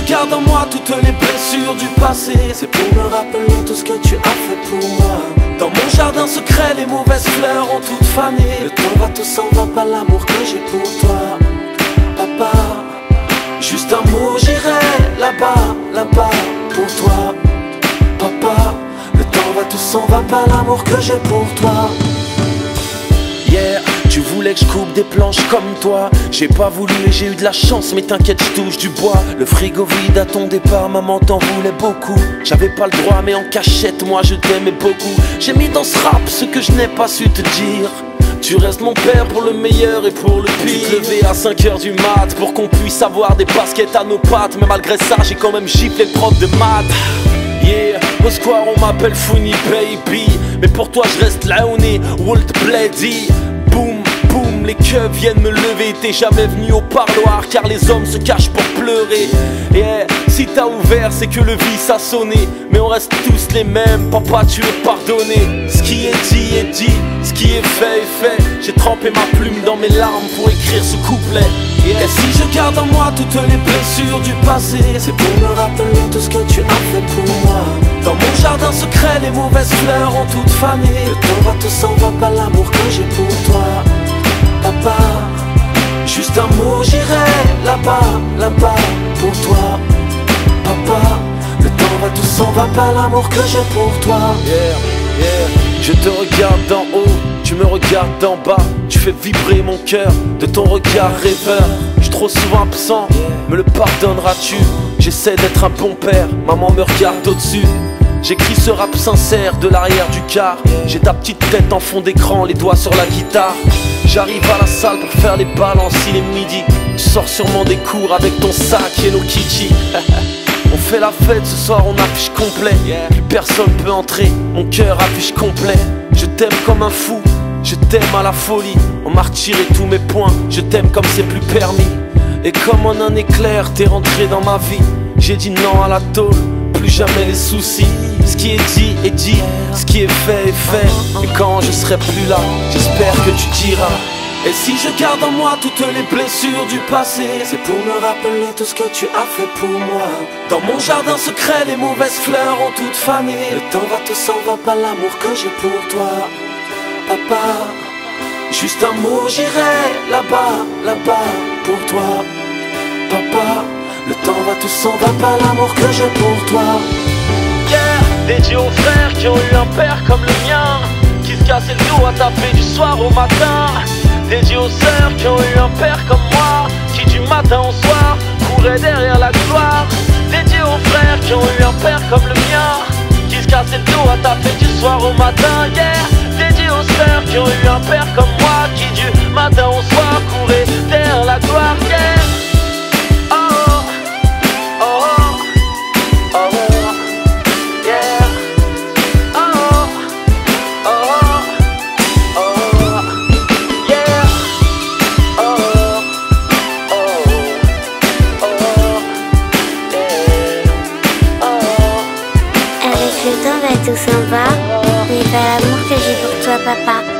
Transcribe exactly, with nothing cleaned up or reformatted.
garde en moi toutes les blessures du passé, c'est pour me rappeler tout ce que tu as fait pour moi. Dans mon jardin secret, les mauvaises fleurs ont toutes fané. Le temps va, tout s'en va, pas l'amour que j'ai pour toi, papa. Juste un mot, j'irai là-bas, là-bas pour toi, papa. Le temps va, tout s'en va, pas l'amour que j'ai pour toi. Yeah, tu voulais que je coupe des planches comme toi. J'ai pas voulu et j'ai eu de la chance, mais t'inquiète, je touche du bois. Le frigo vide à ton départ, maman t'en voulait beaucoup. J'avais pas le droit mais en cachette, moi je t'aimais beaucoup. J'ai mis dans ce rap ce que je n'ai pas su te dire. Tu restes mon père pour le meilleur et pour le pire. Tu te levais à cinq heures du mat pour qu'on puisse avoir des baskets à nos pattes. Mais malgré ça j'ai quand même giflé le prof de maths. Yeah, au square on m'appelle Funny Baby, mais pour toi je reste là on est Walt Blady. Boum, boum, les keufs viennent me lever. T'es jamais venu au parloir car les hommes se cachent pour pleurer. Yeah, si t'as ouvert c'est que le vice a sonné. Mais on reste tous les mêmes, papa tu es pardonné. Ce qui est dit est dit, ce qui est fait est fait. J'ai trempé ma plume dans mes larmes pour écrire ce couplet. Yeah. Et si je garde en moi toutes les blessures du passé, c'est pour me rappeler tout ce que tu as fait pour moi. Dans mon jardin secret, les mauvaises fleurs ont toutes fané. Le temps va, tout s'en va, pas l'amour que j'ai pour toi, papa. Juste un mot, j'irai là-bas, là-bas pour toi, papa. Le temps va, tout s'en va, pas l'amour que j'ai pour toi. Yeah, yeah. Je te regarde d'en haut, tu me regardes d'en bas. Tu fais vibrer mon cœur de ton regard rêveur. Je suis trop souvent absent, me le pardonneras-tu? J'essaie d'être un bon père, maman me regarde au-dessus. J'écris ce rap sincère de l'arrière du car. J'ai ta petite tête en fond d'écran, les doigts sur la guitare. J'arrive à la salle pour faire les balances, il est midi. Tu sors sûrement des cours avec ton sac Hello Kitty. On fait la fête, ce soir on affiche complet. Plus personne peut entrer, mon cœur affiche complet. Je t'aime comme un fou, je t'aime à la folie. On m'a retiré tous mes points, je t'aime comme c'est plus permis. Et comme en un éclair, t'es rentré dans ma vie. J'ai dit non à la tôle, plus jamais les soucis. Ce qui est dit est dit, ce qui est fait est fait. Et quand je serai plus là, j'espère que tu diras. Et si je garde en moi toutes les blessures du passé, c'est pour me rappeler tout ce que tu as fait pour moi. Dans mon jardin secret, les mauvaises fleurs ont toutes fané. Le temps va, tout s'en va, pas l'amour que j'ai pour toi, papa. Juste un mot, j'irai là-bas, là-bas pour toi, papa. Le temps va, tout s'en va, pas l'amour que j'ai pour toi. Yeah, dédié aux frères qui ont eu un père comme le mien, qui se cassait le dos à taper du soir au matin. Dédié aux sœurs qui ont eu un père comme moi, qui du matin au soir courait derrière la gloire. Dédié aux frères qui ont eu un père comme le mien, qui se cassait le dos à taper du soir au matin. Yeah, dédié aux sœurs qui ont eu un père comme moi, qui du matin au soir courait derrière la gloire. Yeah. Le temps va, tout s'en va, mais pas l'amour que j'ai pour toi, papa.